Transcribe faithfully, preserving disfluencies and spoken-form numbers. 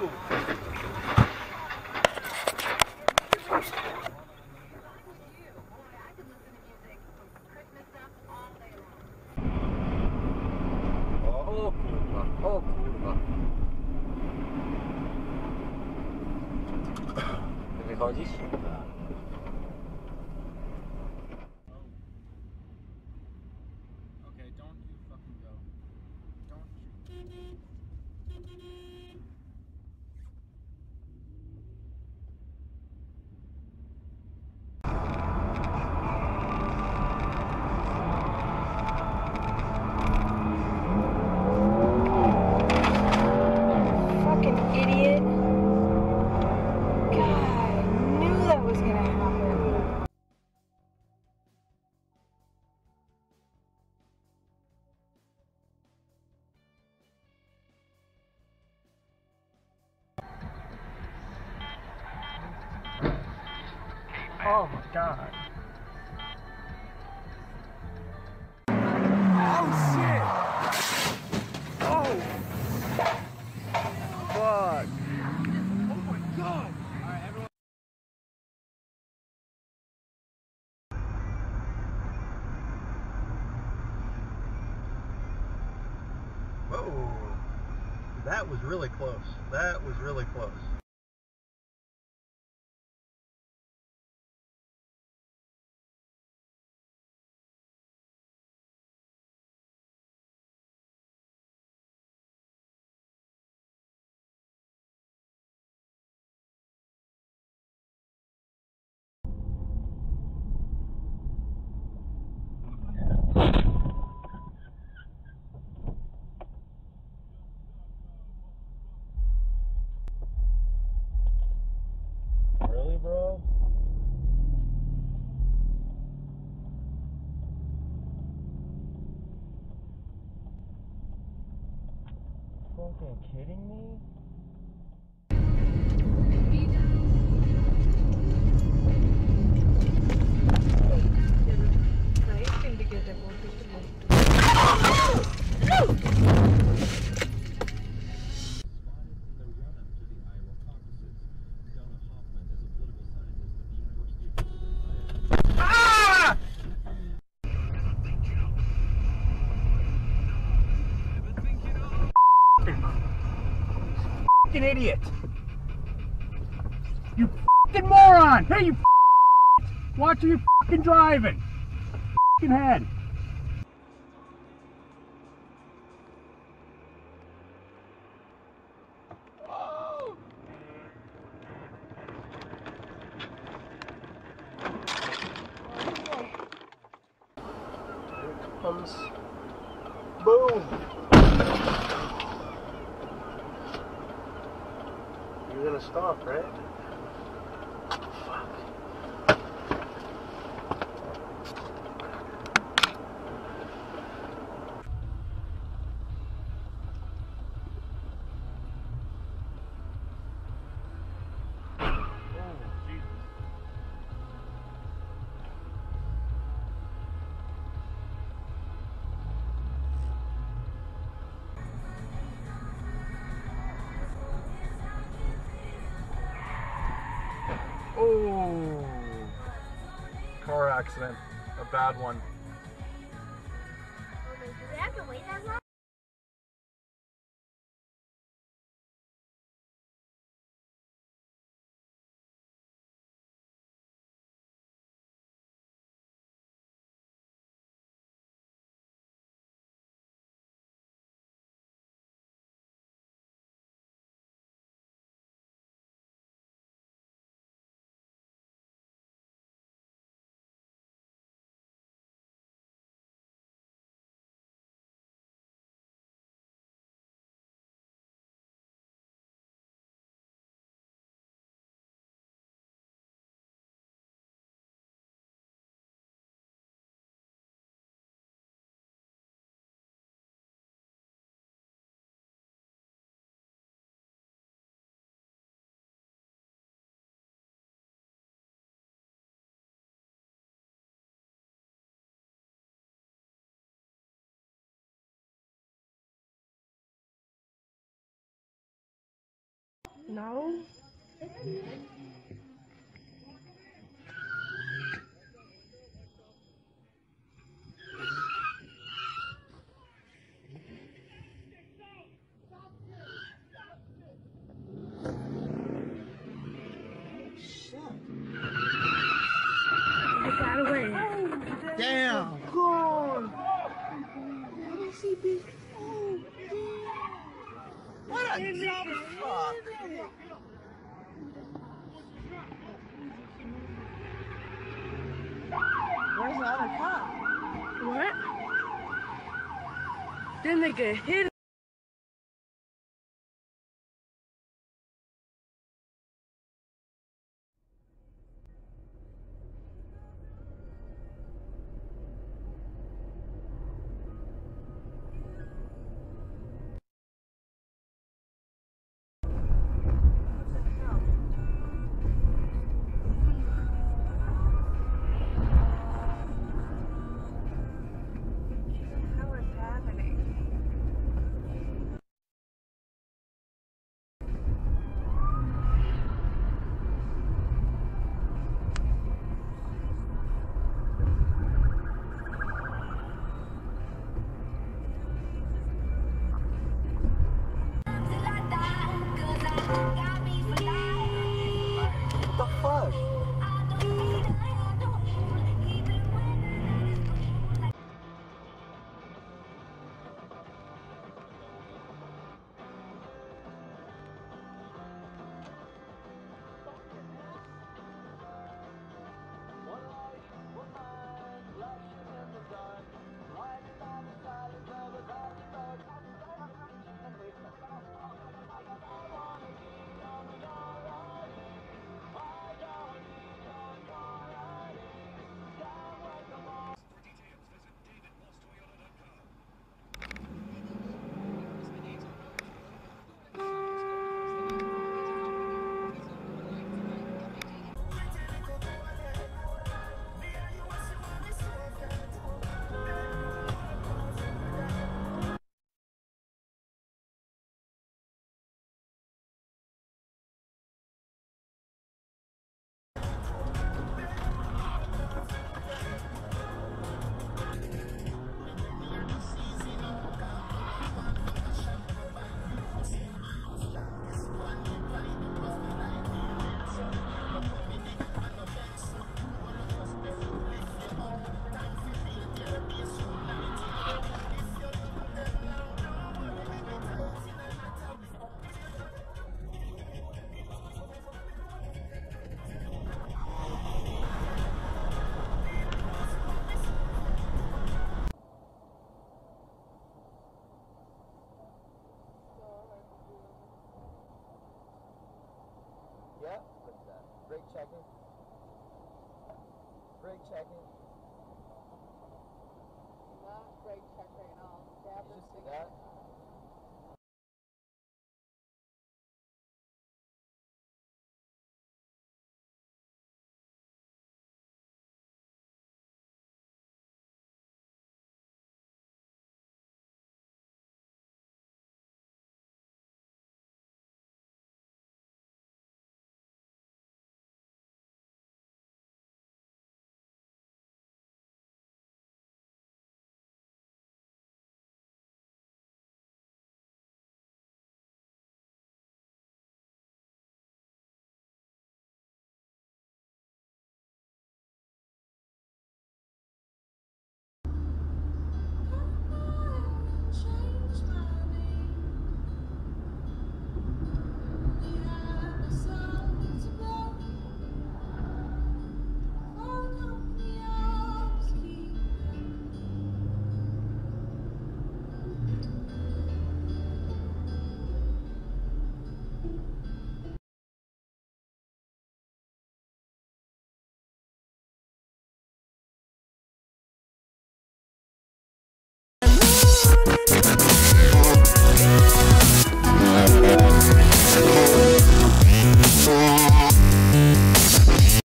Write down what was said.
Whoa! O kurwa, o kurwa. Ty wychodzisz? Okay, don't you fucking go. Don't you. Fucking idiot. God, I knew that was gonna happen. Oh my god. Oh shit! Oh! Fuck! Oh my god! Alright, everyone. Whoa! That was really close. That was really close. Really, bro? Fucking kidding me? Fucking idiot! You fucking moron! Hey, you watch where you fucking driving! Fucking head! Comes. Boom! You're gonna stop, right? Oh, car accident, a bad one. Do we have to wait that long? No? Get out of the way. Damn! God! What a dumb fuck! Where's the other cop? What? Then they get hit. What the fuck? Yeah, what's that? Brake checking. Brake checking. Not brake check right now. Dab Did you is see that?